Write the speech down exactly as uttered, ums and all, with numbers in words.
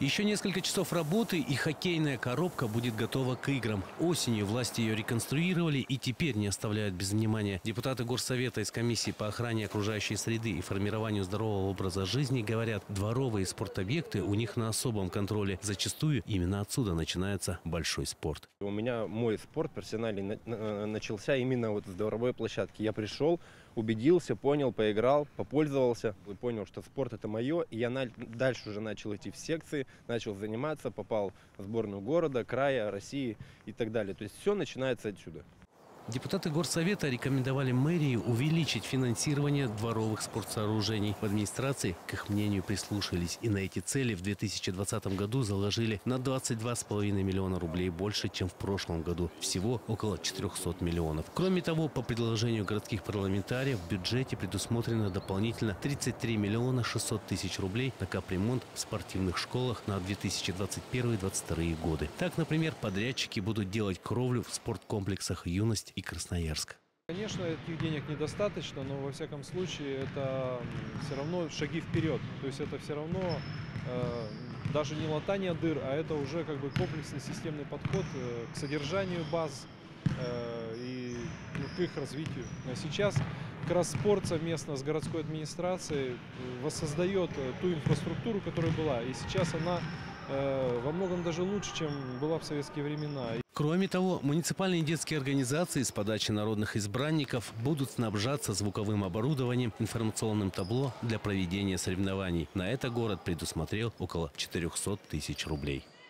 Еще несколько часов работы, и хоккейная коробка будет готова к играм. Осенью власти ее реконструировали и теперь не оставляют без внимания. Депутаты Горсовета из комиссии по охране окружающей среды и формированию здорового образа жизни говорят, дворовые спортобъекты у них на особом контроле. Зачастую именно отсюда начинается большой спорт. У меня мой спорт профессиональный начался именно вот с дворовой площадки. Я пришел, убедился, понял, поиграл, попользовался, понял, что спорт это мое. И я дальше уже начал идти в секции, начал заниматься, попал в сборную города, края, России и так далее. То есть все начинается отсюда. Депутаты Горсовета рекомендовали мэрии увеличить финансирование дворовых спортсооружений. В администрации к их мнению прислушались. И на эти цели в две тысячи двадцатом году заложили на двадцать два с половиной миллиона рублей больше, чем в прошлом году. Всего около четырёхсот миллионов. Кроме того, по предложению городских парламентариев в бюджете предусмотрено дополнительно тридцать три миллиона шестьсот тысяч рублей на капремонт в спортивных школах на две тысячи двадцать первый — две тысячи двадцать вторые годы. Так, например, подрядчики будут делать кровлю в спорткомплексах «Юность» и Красноярск. Конечно, этих денег недостаточно, но во всяком случае это все равно шаги вперед. То есть это все равно э, даже не латание дыр, а это уже как бы комплексный системный подход э, к содержанию баз э, и ну, к их развитию. А сейчас как раз спорт совместно с городской администрацией воссоздает ту инфраструктуру, которая была. И сейчас она э, во многом даже лучше, чем была в советские времена. Кроме того, муниципальные детские организации с подачи народных избранников будут снабжаться звуковым оборудованием, информационным табло для проведения соревнований. На это город предусмотрел около четырёхсот тысяч рублей.